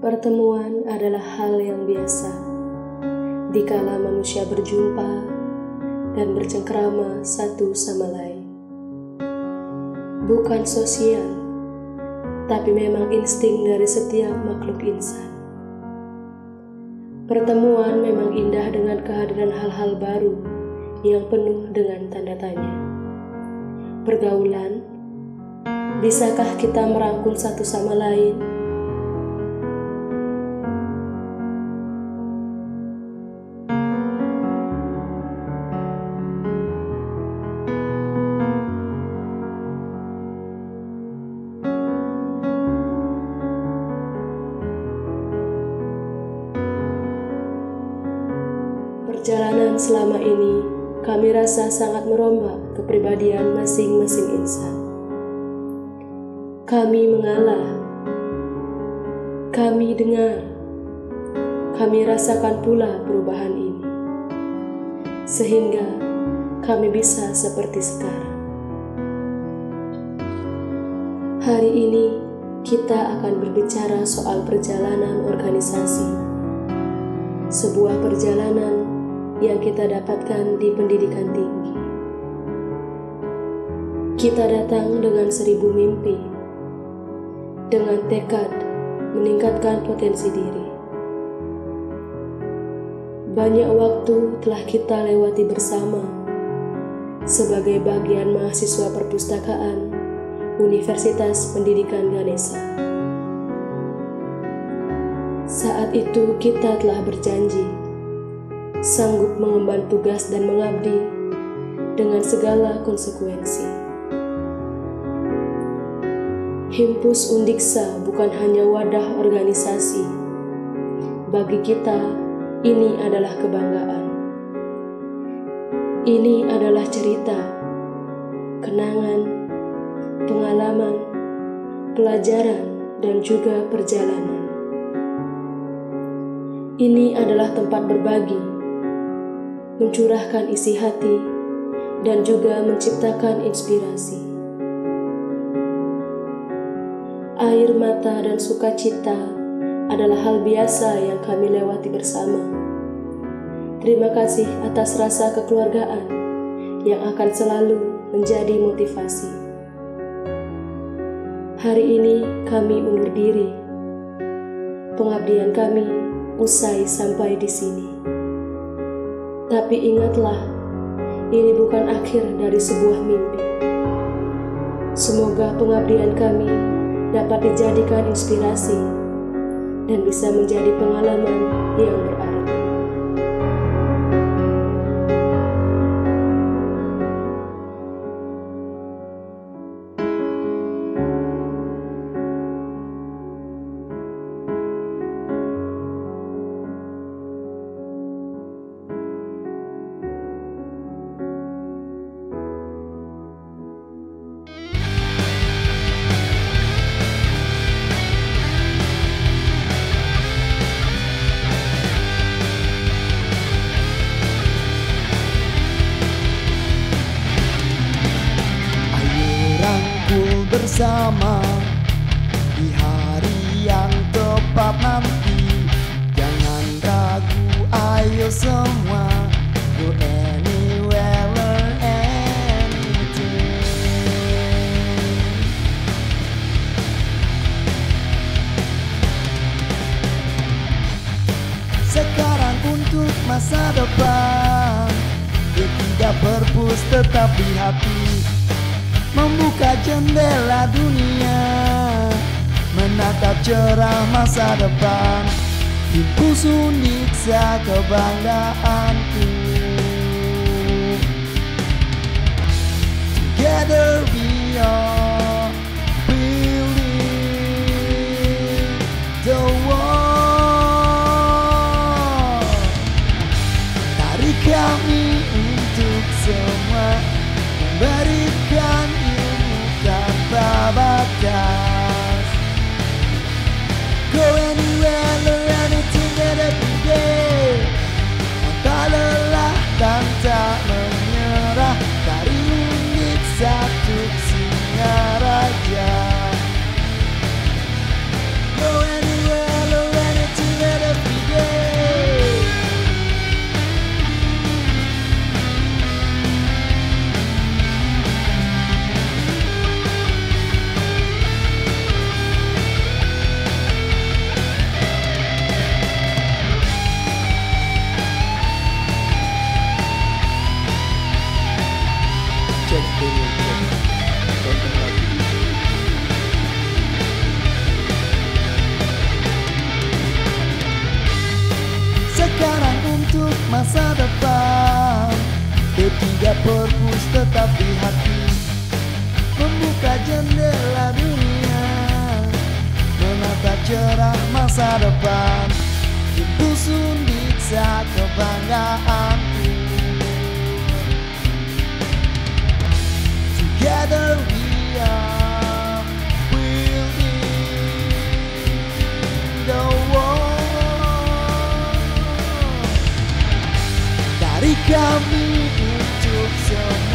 Pertemuan adalah hal yang biasa, dikala manusia berjumpa dan bercengkrama satu sama lain. Bukan sosial, tapi memang insting dari setiap makhluk insan. Pertemuan memang indah dengan kehadiran hal-hal baru yang penuh dengan tanda tanya. Pergaulan, bisakah kita merangkul satu sama lain? Perjalanan selama ini, kami rasa sangat merombak kepribadian masing-masing insan. Kami mengalah, kami dengar, kami rasakan pula perubahan ini, sehingga kami bisa seperti sekarang. Hari ini, kita akan berbicara soal perjalanan organisasi, sebuah perjalanan yang kita dapatkan di pendidikan tinggi. Kita datang dengan 1000 mimpi, dengan tekad meningkatkan potensi diri. Banyak waktu telah kita lewati bersama sebagai bagian mahasiswa perpustakaan Universitas Pendidikan Ganesha. Saat itu kita telah berjanji sanggup mengemban tugas dan mengabdi dengan segala konsekuensi. Himpus Undiksa bukan hanya wadah organisasi. Bagi kita, ini adalah kebanggaan. Ini adalah cerita, kenangan, pengalaman, pelajaran, dan juga perjalanan. Ini adalah tempat berbagi, mencurahkan isi hati, dan juga menciptakan inspirasi. Air mata dan sukacita adalah hal biasa yang kami lewati bersama. Terima kasih atas rasa kekeluargaan yang akan selalu menjadi motivasi. Hari ini kami undur diri. Pengabdian kami usai sampai di sini. Tapi ingatlah, ini bukan akhir dari sebuah mimpi. Semoga pengabdian kami dapat dijadikan inspirasi dan bisa menjadi pengalaman yang berarti. Bersama di hari yang tepat nanti. Jangan ragu, ayo semua go anywhere, learn anything. Sekarang untuk masa depan, dia tidak perpus tetap di hati. Membuka jendela dunia, menatap cerah masa depan. Himpus Undiksa kebanggaanku. Together we are building the world. Tarik kami untuk semua, memberikan ilmu tanpa batas. Go anywhere, learn anything that every day. Tak lelah dan tak menyerah, dari Undiksa untuk singa. masa depan. Ketiga perpus tetap di hati, membuka jendela dunia, menatap cerah masa depan. Itu Sundiksa kebanggaanku. Together we are building the world. Dari kami untuk semua.